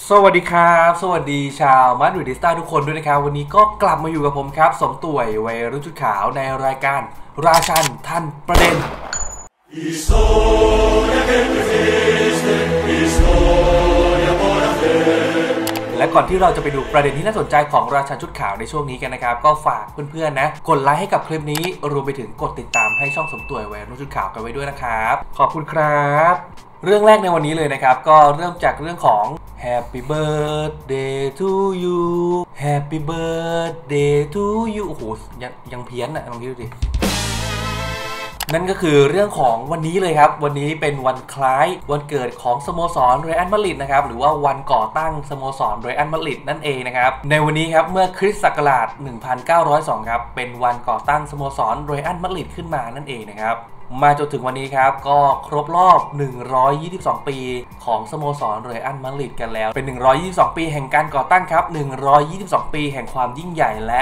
สวัสดีครับสวัสดีชาวมาดริดิสต้าทุกคนด้วยนะครับวันนี้ก็กลับมาอยู่กับผมครับสมต่วยวัยรุ่นชุดขาวในรายการราชันทันประเด็นและก่อนที่เราจะไปดูประเด็นที่น่าสนใจของราชันชุดขาวในช่วงนี้กันนะครับก็ฝากเพื่อนๆนะกดไลค์ให้กับคลิปนี้รวมไปถึงกดติดตามให้ช่องสมต่วยวัยรุ่นชุดขาวกันไว้ด้วยนะครับขอบคุณครับเรื่องแรกในวันนี้เลยนะครับก็เริ่มจากเรื่องของ Happy Birthday to you Happy Birthday to you โอ้โหยังเพี้ยนลองคิดดูดินั่นก็คือเรื่องของวันนี้เลยครับวันนี้เป็นวันคล้ายวันเกิดของสโมสรเรอัลมาดริดนะครับหรือว่าวันก่อตั้งสโมสรเรอัลมาดริดนั่นเองนะครับในวันนี้ครับเมื่อคริสต์ศักราช 1902 ครับเป็นวันก่อตั้งสโมสรเรอัลมาดริดขึ้นมานั่นเองนะครับมาจนถึงวันนี้ครับก็ครบรอบ122 ปีของสโมสรเรอัลมาดริดกันแล้วเป็น122 ปีแห่งการก่อตั้งครับ122 ปีแห่งความยิ่งใหญ่และ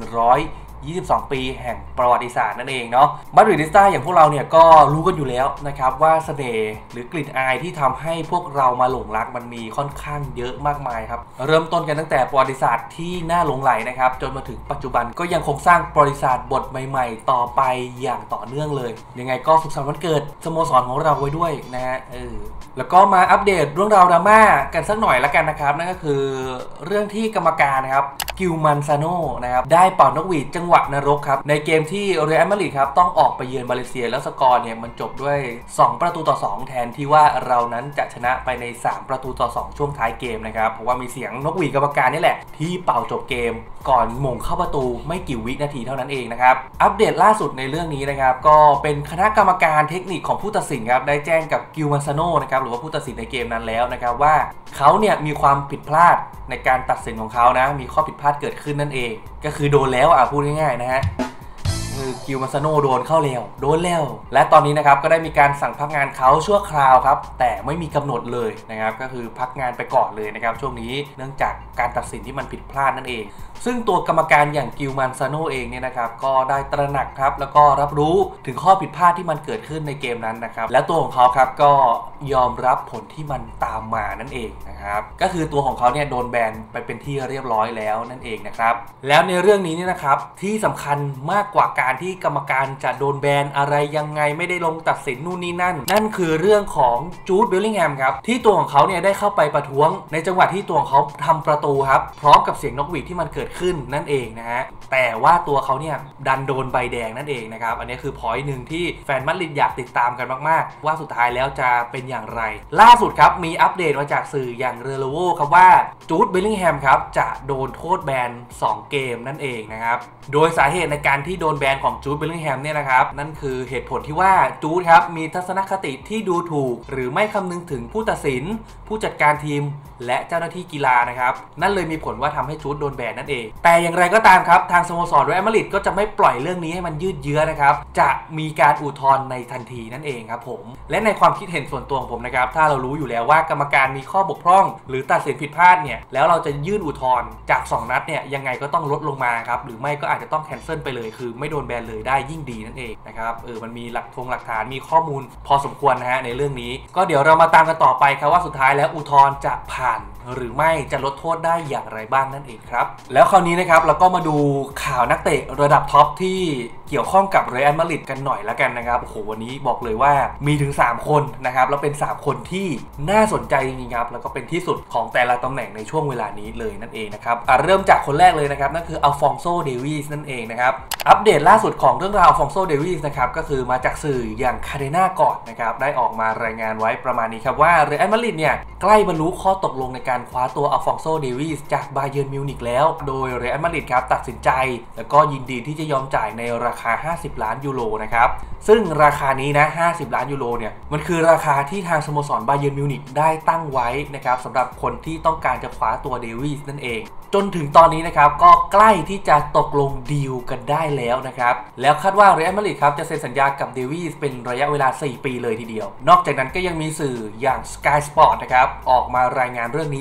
22 ปีแห่งประวัติศาสตร์นั่นเองเนาะมาดริดิสต้าอย่างพวกเราเนี่ยก็รู้กันอยู่แล้วนะครับว่าเสน่ห์หรือกลิ่นอายที่ทำให้พวกเรามาหลงรักมันมีค่อนข้างเยอะมากมายครับเริ่มต้นกันตั้งแต่ประวัติศาสตร์ที่น่าหลงใหลนะครับจนมาถึงปัจจุบันก็ยังคงสร้างประวัติศาสตร์บทใหม่ๆต่อไปอย่างต่อเนื่องเลยยังไงก็สุขสันต์วันเกิดสโมสรของเราไว้ด้วยนะฮะแล้วก็มาอัปเดตเรื่องราวดราม่ากันสักหน่อยละกันนะครับนั่นก็คือเรื่องที่กรรมการนะครับกิลมันซาโนนะครับได้เป่านกหวีดจังหวะนรกครับในเกมที่เรอัลมาดริดครับต้องออกไปเยือนมาเลเซียแล้วสกอร์เนี่ยมันจบด้วย2-2แทนที่ว่าเรานั้นจะชนะไปใน3-2ช่วงท้ายเกมนะครับเพราะว่ามีเสียงนกหวีดกรรมการนี่แหละที่เป่าจบเกมก่อนหม่งเข้าประตูไม่กี่วินาทีเท่านั้นเองนะครับอัปเดตล่าสุดในเรื่องนี้นะครับก็เป็นคณะกรรมการเทคนิคของผู้ตัดสินครับได้แจ้งกับกิลมันซาโนนะครับหรือว่าผู้ตัดสินในเกมนั้นแล้วนะครับว่าเขาเนี่ยมีความผิดพลาดในการตัดสินของเขานะมีข้อผิดพลาดเกิดขึ้นนั่นเองก็คือโดนแล้วพูดง่ายๆนะฮะกิลมันซาโนโดนเข้าแล้วโดนแล้วและตอนนี้นะครับก็ได้มีการสั่งพักงานเขาชั่วคราวครับแต่ไม่มีกำหนดเลยนะครับก็คือพักงานไปก่อนเลยนะครับช่วงนี้เนื่องจากการตัดสินที่มันผิดพลาดนั่นเองซึ่งตัวกรรมการอย่างกิลมันซาโนเองเนี่ยนะครับก็ได้ตระหนักครับแล้วก็รับรู้ถึงข้อผิดพลาดที่มันเกิดขึ้นในเกมนั้นนะครับและตัวของเขาครับก็ยอมรับผลที่มันตามมานั่นเองนะครับก็คือตัวของเขาเนี่ยโดนแบนไปเป็นที่เรียบร้อยแล้วนั่นเองนะครับแล้วในเรื่องนี้เนี่ยนะครับที่สำคัญมากกว่าการที่กรรมการจะโดนแบนอะไรยังไงไม่ได้ลงตัดสินนู่นนี่นั่นคือเรื่องของจูดเบลลิงแฮมครับที่ตัวของเขาเนี่ยได้เข้าไปประท้วงในจังหวะที่ตัวของเขาทำประตูครับพร้อมกับเสียงนกหวีดที่มันเกิดขึ้นนั่นเองนะฮะแต่ว่าตัวเขาเนี่ยดันโดนใบแดงนั่นเองนะครับอันนี้คือพอยต์หนึ่งที่แฟนมาดริดอยากติดตามกันมากๆว่าสุดท้ายแล้วจะเป็นอย่างไรล่าสุดครับมีอัปเดตมาจากสื่ออย่างเรโลโวครับว่าจูดเบลลิงแฮมครับจะโดนโทษแบน2เกมนั่นเองนะครับโดยสาเหตุในการที่โดนแบนของจูดเบลลิงแฮมเนี่ยนะครับนั่นคือเหตุผลที่ว่าจูดครับมีทัศนคติที่ดูถูกหรือไม่คำนึงถึงผู้ตัดสินผู้จัดการทีมและเจ้าหน้าที่กีฬานะครับนั่นเลยมีผลว่าทำให้จูดโดนแบนนั่นเองแต่อย่างไรก็ตามครับทางสโมสรเรอัลมาดริดก็จะไม่ปล่อยเรื่องนี้ให้มันยืดเยื้อนะครับจะมีการอุทธรณ์ในทันทีนั่นเองครับผมและในความคิดเห็นส่วนตัวของผมนะครับถ้าเรารู้อยู่แล้วว่ากรรมการมีข้อบกพร่องหรือตัดสินผิดพลาดเนี่ยแล้วเราจะยื่นอุทธรณ์จาก2นัดเนี่ยยังไงก็ต้องลดลงมาครับหรือไม่ก็อาจจะต้องแคนเซิลไปเลยคือไม่โดนแบนเลยได้ยิ่งดีนั่นเองนะครับมันมีหลักฐานมีข้อมูลพอสมควรนะฮะในเรื่องนี้ก็เดี๋ยวเรามาตามกันต่อไปครับว่าสุดท้ายแล้วอุทธรณ์จะผ่านหรือไม่จะลดโทษได้อย่างไรบ้างนั่นเองครับแล้วคราวนี้นะครับเราก็มาดูข่าวนักเตะระดับท็อปที่เกี่ยวข้องกับเรอัลมาดริดกันหน่อยละกันนะครับโอ้โหวันนี้บอกเลยว่ามีถึง3คนนะครับแล้วเป็น3คนที่น่าสนใจจริงๆครับแล้วก็เป็นที่สุดของแต่ละตำแหน่งในช่วงเวลานี้เลยนั่นเองนะครับเริ่มจากคนแรกเลยนะครับนั่นคืออัลฟองโซเดวิสนั่นเองนะครับอัปเดตล่าสุดของเรื่องราวอัลฟองโซเดวิสนะครับก็คือมาจากสื่ออย่างคาเดน่าก่อนนะครับได้ออกมารายงานไว้ประมาณนี้ครับว่าเรอัลมาดริดเนี่ยใกล้บรรลุข้อตกลงในการคว้าตัวอัลฟองโซเดวิสจากบาเยิร์นมิวนิกแล้วโดยเรอัลมาดริดครับตัดสินใจแล้วก็ยินดีที่จะยอมจ่ายในราคา50 ล้านยูโรนะครับซึ่งราคานี้นะ50 ล้านยูโรเนี่ยมันคือราคาที่ทางสโมสรบาเยิร์นมิวนิกได้ตั้งไว้นะครับสำหรับคนที่ต้องการจะคว้าตัวเดวิสนั่นเองจนถึงตอนนี้นะครับก็ใกล้ที่จะตกลงดีลกันได้แล้วนะครับแล้วคาดว่าเรอัลมาดริดครับจะเซ็นสัญญากับเดวิสเป็นระยะเวลา4 ปีเลยทีเดียวนอกจากนั้นก็ยังมีสื่ออย่าง Sky Sport นะครับออกมารายงานเรื่องนี้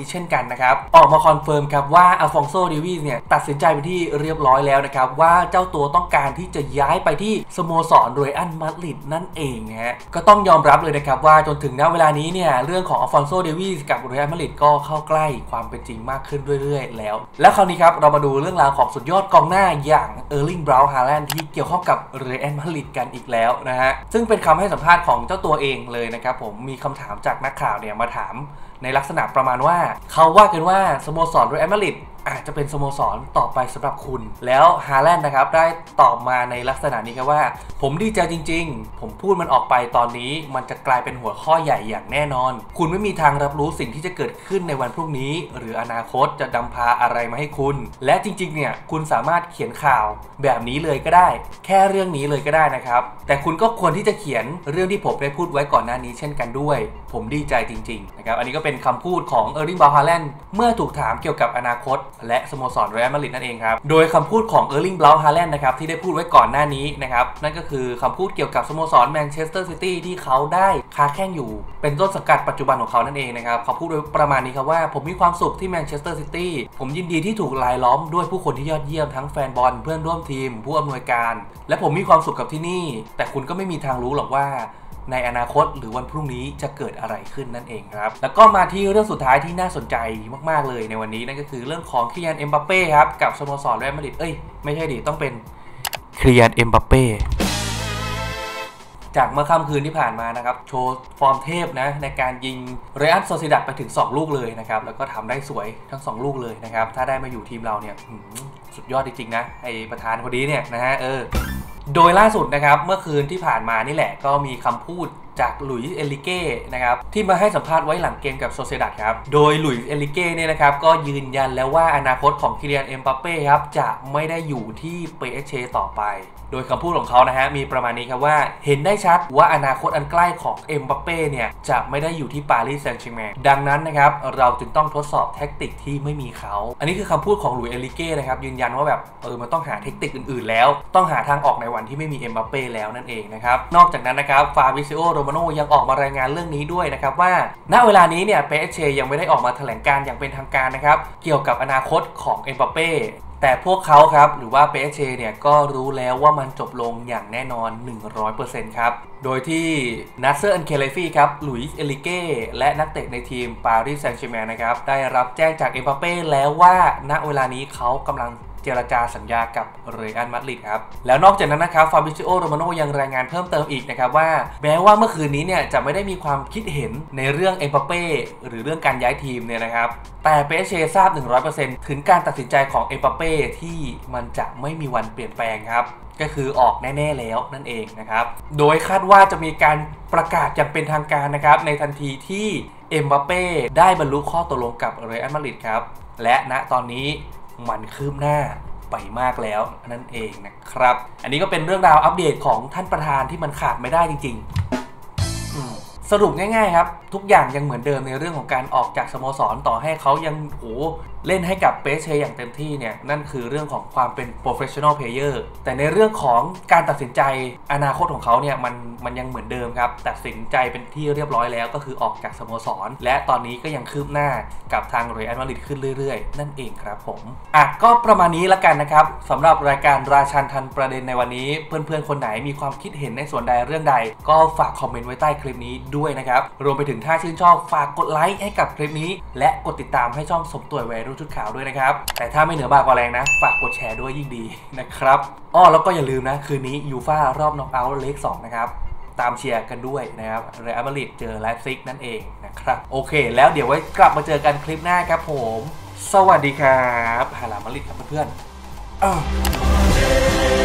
เช่นกันนะครับออกมาคอนเฟิร์มครับว่าอัลฟองโซ เดวิสเนี่ยตัดสินใจไปที่เรียบร้อยแล้วนะครับว่าเจ้าตัวต้องการที่จะย้ายไปที่สโมสรเรอัลมาดริดนั่นเองนะฮะก็ต้องยอมรับเลยนะครับว่าจนถึงณเวลานี้เนี่ยเรื่องของอัลฟองโซ เดวิสกับเรอัลมาดริดก็เข้าใกล้ความเป็นจริงมากขึ้นเรื่อยๆแล้วและคราวนี้ครับเรามาดูเรื่องราวของสุดยอดกองหน้าอย่างเออร์ลิง บราวน์ ฮาแลนด์ที่เกี่ยวข้องกับเรอัลมาดริดกันอีกแล้วนะฮะซึ่งเป็นคำให้สัมภาษณ์ของเจ้าตัวเองเลยนะครับผมมีคำถามจากนักข่าวเนี่ยมาถามในลักษณะประมาณว่าเขาว่ากันว่าสโมสรเรอัลมาดริดอาจจะเป็นสโมสรต่อไปสำหรับคุณแล้วฮาแลนด์นะครับได้ตอบมาในลักษณะนี้ครับว่าผมดีใจจริงๆผมพูดมันออกไปตอนนี้มันจะกลายเป็นหัวข้อใหญ่อย่างแน่นอนคุณไม่มีทางรับรู้สิ่งที่จะเกิดขึ้นในวันพรุ่งนี้หรืออนาคตจะนำพาอะไรมาให้คุณและจริงๆเนี่ยคุณสามารถเขียนข่าวแบบนี้เลยก็ได้แค่เรื่องนี้เลยก็ได้นะครับแต่คุณก็ควรที่จะเขียนเรื่องที่ผมได้พูดไว้ก่อนหน้านี้เช่นกันด้วยผมดีใจจริงๆนะครับอันนี้ก็เป็นคำพูดของเออร์ลิง บราวน์ ฮาแลนด์เมื่อถูกถามเกี่ยวกับอนาคตและสโมสรเรอัลมาดริดนั่นเองครับโดยคำพูดของเออร์ลิง บราวน์ ฮาแลนด์นะครับที่ได้พูดไว้ก่อนหน้านี้นะครับนั่นก็คือคำพูดเกี่ยวกับสโมสรแมนเชสเตอร์ซิตี้ที่เขาได้ค้าแข่งอยู่เป็นต้นสังกัดปัจจุบันของเขานั่นเองนะครับเขาพูดไว้ประมาณนี้ครับว่าผมมีความสุขที่แมนเชสเตอร์ซิตี้ผมยินดีที่ถูกรายล้อมด้วยผู้คนที่ยอดเยี่ยมทั้งแฟนบอลเพื่อนร่วมทีมผู้อำนวยการและผมมีความสุขกับที่นี่แต่คุณก็ไม่มีทางรู้หรอกว่าในอนาคตหรือวันพรุ่งนี้จะเกิดอะไรขึ้นนั่นเองครับแล้วก็มาที่เรื่องสุดท้ายที่น่าสนใจมากๆเลยในวันนี้นั่นก็คือเรื่องของคิลิยัน เอ็มบัปเป้ครับกับสโมสรเรอัลมาดริดไม่ใช่ดิต้องเป็นคิลิยัน เอ็มบัปเป้จากเมื่อค่ำคืนที่ผ่านมานะครับโชว์ฟอร์มเทพนะในการยิงเรอัล โซซิดัดไปถึง2ลูกเลยนะครับแล้วก็ทำได้สวยทั้ง2ลูกเลยนะครับถ้าได้มาอยู่ทีมเราเนี่ยสุดยอดจริงๆนะไอประธานคนนี้เนี่ยนะฮะโดยล่าสุดนะครับเมื่อคืนที่ผ่านมานี่แหละก็มีคำพูดจากหลุยส์ เอลิเก้นะครับที่มาให้สัมภาษณ์ไว้หลังเกมกับโซเซดัดครับโดยหลุยส์ เอลิเก้เนี่ยนะครับก็ยืนยันแล้วว่าอนาคตของคิลิยัน เอ็มบัปเป้ครับจะไม่ได้อยู่ที่เปเอสเชต่อไปโดยคำพูดของเขานะฮะมีประมาณนี้ครับว่าเห็นได้ชัดว่าอนาคตอันใกล้ของเอ็มบัปเป้เนี่ยจะไม่ได้อยู่ที่ปารีสแซงต์แชร์แมงดังนั้นนะครับเราจึงต้องทดสอบแท็กติกที่ไม่มีเขาอันนี้คือคำพูดของหลุยส์ เอลิเก้นะครับยืนยันว่าแบบมันต้องหาเทคนิคอื่นๆแล้วต้องหาทางออกในวันที่ไม่มีเอ็มบัปเป้แล้วนั่นเองนะครับนอกจากนั้นนะครับฟาบิซิโอ โรมาโนยังออกมารายงานเรื่องนี้ด้วยนะครับว่าณเวลานี้เนี่ยเปเอสเชยังไม่ได้ออกมาแถลงการอย่างเป็นทางการนะครับเกี่ยวกับอนาคตของเอ็มบัปเป้แต่พวกเขาครับหรือว่าเปเอสเชเนี่ยก็รู้แล้วว่ามันจบลงอย่างแน่นอน 100% ครับโดยที่นัสเซอร์ อันเคเลฟีครับหลุยส์ เอลิเก้และนักเตะในทีมปารีสแซงต์แชร์แมงนะครับได้รับแจ้งจากเอ็มบัปเป้แล้วว่าณเวลานี้เขากำลังเจรจาสัญญากับเรอัลมาดริดครับแล้วนอกจากนั้นนะครับฟาบิซิโอ โรมาโนยังรายงานเพิ่มเติมอีกนะครับว่าแม้ว่าเมื่อคืนนี้เนี่ยจะไม่ได้มีความคิดเห็นในเรื่องเอ็มบัปเป้หรือเรื่องการย้ายทีมเนี่ยนะครับแต่เปเชทราบ 100% ถึงการตัดสินใจของเอ็มบัปเป้ที่มันจะไม่มีวันเปลี่ยนแปลงครับก็คือออกแน่ๆแล้วนั่นเองนะครับโดยคาดว่าจะมีการประกาศอย่างเป็นทางการนะครับในทันทีที่เอ็มบัปเป้ได้บรรลุข้อตกลงกับเรอัลมาดริดครับและณตอนนี้มันคืบหน้าไปมากแล้วนั่นเองนะครับอันนี้ก็เป็นเรื่องราวอัปเดตของท่านประธานที่มันขาดไม่ได้จริงๆสรุปง่ายๆครับทุกอย่างยังเหมือนเดิมในเรื่องของการออกจากสโมสรต่อให้เขายังเล่นให้กับเปเชอย่างเต็มที่เนี่ยนั่นคือเรื่องของความเป็น professional player แต่ในเรื่องของการตัดสินใจอนาคตของเขาเนี่ยมันยังเหมือนเดิมครับตัดสินใจเป็นที่เรียบร้อยแล้วก็คือออกจากสโมสรและตอนนี้ก็ยังคืบหน้ากับทางเรอัลมาดริดขึ้นเรื่อยๆนั่นเองครับผมก็ประมาณนี้ละกันนะครับสำหรับรายการราชันทันประเด็นในวันนี้เพื่อนๆคนไหนมีความคิดเห็นในส่วนใดเรื่องใดก็ฝากคอมเมนต์ไว้ใต้คลิปนี้ด้วยนะครับรวมไปถึงถ้าชื่นชอบฝากกดไลค์ให้กับคลิปนี้และกดติดตามให้ช่องสมตัววัยรุ่นชุดขาวด้วยนะครับแต่ถ้าไม่เหนือบากกว่าแรงนะฝากกดแชร์ด้วยยิ่งดีนะครับแล้วก็อย่าลืมนะคืนนี้ยูฟ่ารอบน็อกเอาท์เลข2นะครับตามเชียร์กันด้วยนะครับเรอัลมาดริดเจอไลฟ์ซิกนั่นเองนะครับโอเคแล้วเดี๋ยวไว้กลับมาเจอกันคลิปหน้าครับผมสวัสดีครับฮาลามาดริดครับเพื่อน